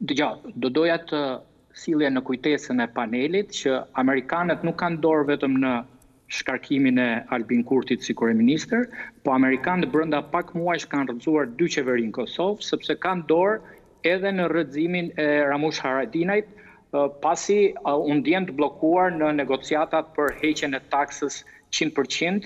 Do doja të sillja në kujtesën e panelit që amerikanët nuk kanë dorë vetëm në shkarkimin e Albin Kurtit si kryeministër, po amerikanët brenda pak muajsh kanë rrëzuar 2 qeveri në Kosovë, sepse kanë dorë edhe në rrëzimin e Ramush Haradinajt, pasi u ndjen të bllokuar në negociatat për heqjen e taksës 100%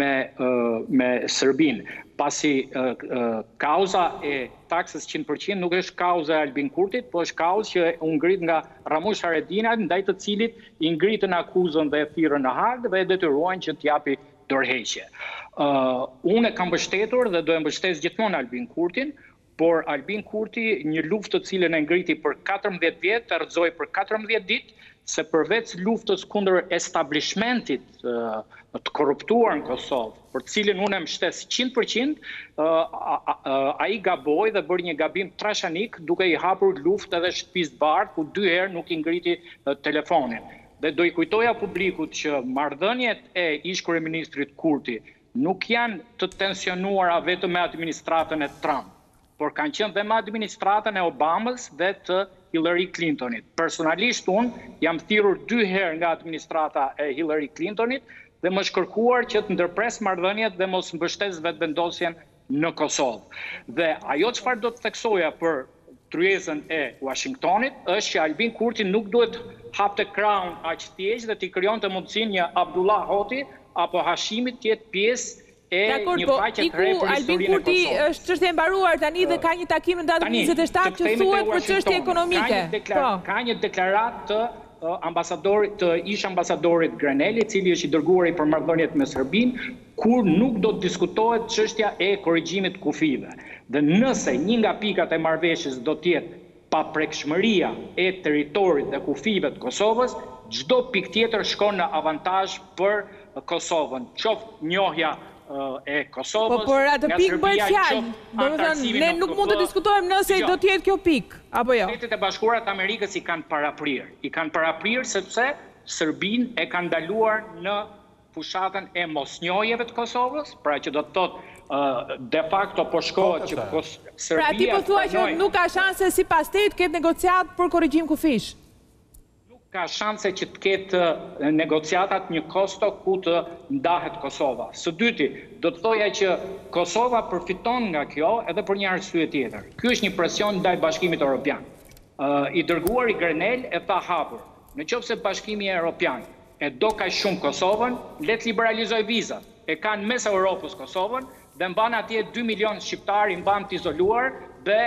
me Serbinë, pasi kauza e taksës 100% nuk është kauza e Albin Kurtit, po është kauzë që u ngrit nga Ramush Haradinaj, ndaj të cilit i ngritën akuzën dhe e thirrën në Hag dhe e detyruan që t'japi dorëheqje. Unë kam mbështetur dhe do e mbështes gjithmonë Albin Kurtin, por Albin Kurti një luftë të cilën e ngriti për 14 vjet, e rrëzoi për 14 ditë, se përveç luftës kundër establishmentit të korruptuar në Kosovë, për cilin unë e mbështes 100%, ai gaboi dhe bëri një gabim trashanik duke i hapur luftë edhe shtëpisë Bardh, ku 2 herë nuk i ngriti telefonin. Dhe do i kujtoja publikut që marrëdhëniet e ish kryeministrit Kurti nuk janë të tensionuara vetëm me administratën e Trump, por kanë qenë dhe me administratën e Obamës dhe të Hillary Clintonit. Personalisht unë jam thirrur 2 herë nga administrata e Hillary Clintonit dhe më shkërkuar që të ndërpres marrëdhëniet dhe mos mbështes vetëvendosjen në Kosovë. Dhe ajo çfarë do të theksoja për tryezën e Washingtonit është që Albin Kurti nuk duhet hapte krahun aq thjesht dhe t'i krijonte mundësinë një Abdullah Hoti apo Hashimit të jetë pjesë Dakor, po iku Albin Kurti është çështje e mbaruar tani dhe ka një takim në datën 27 që thuhet për çështje ekonomike. Ka një deklaratë të ish ambasadorit Greneli, i cili është i dërguar për marrëdhëniet me Serbinë, kur nuk do të diskutohet çështja e korrigjimit kufive. Dhe nëse një nga pikat e marrëveshjes do të jetë paprekshmëria e territorit dhe kufive të Kosovës, çdo pikë tjetër shkon në avantazh për Kosovën. Qoftë njohja e Kosovës, por atë pikë bëhet fjalë. Domethënë, ne nuk mund të diskutojmë nëse do të jetë kjo pikë apo jo. Shtetet e Bashkuara të Amerikës i kanë paraprirë. I kanë paraprirë sepse Serbinë e kanë ndaluar në fushatën e mosnjohjeve të Kosovës, pra që do të thotë de facto po shkohet që Serbia. Pra ti po thua që nuk ka shanse sipas teje të ketë negociat për korrigjim kufish? Ka shanse që të ketë negociatat një kosto ku të ndahet Kosova. Së dyti, do të thoja që Kosova përfiton nga kjo edhe për një arsye tjetër. Ky është një presion ndaj Bashkimit Evropian. I dërguari Grenell e tha hapur, nëse Bashkimi Evropian e do kaq shumë Kosovën, le të liberalizoj vizat. E kanë mes Europës Kosovën dhe mban atje 2 milion shqiptar, i mban të izoluar dhe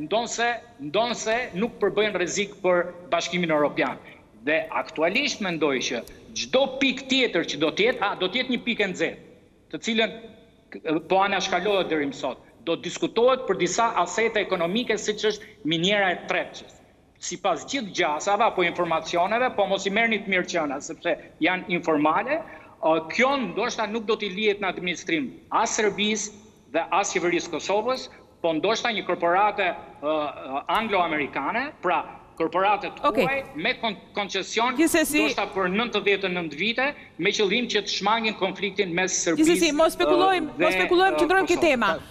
ndonse nuk përbëjnë rrezik për Bashkimin Evropian. Dhe aktualisht mendoj që çdo pikë tjetër që do të jetë një pikë e nxehtë, të cilën po anashkalohet deri më sot. Do diskutohet për disa asete ekonomike siç është miniera e Trepçës. Sipas gjithë gjasave apo informacioneve, po mos i merrni të mirë qëna sepse janë informale, kjo ndoshta nuk do t'i lihet në administrim as Serbisë dhe as qeverisë Kosovës, po ndoshta një korporate anglo-amerikane, pra korporatet tuaj me koncesion ndoshta për 99 vite me qëllim që të shmangin konfliktin mes Serbisë. Gjithsesi, mos spekulojmë, qëndrojmë këtë tema.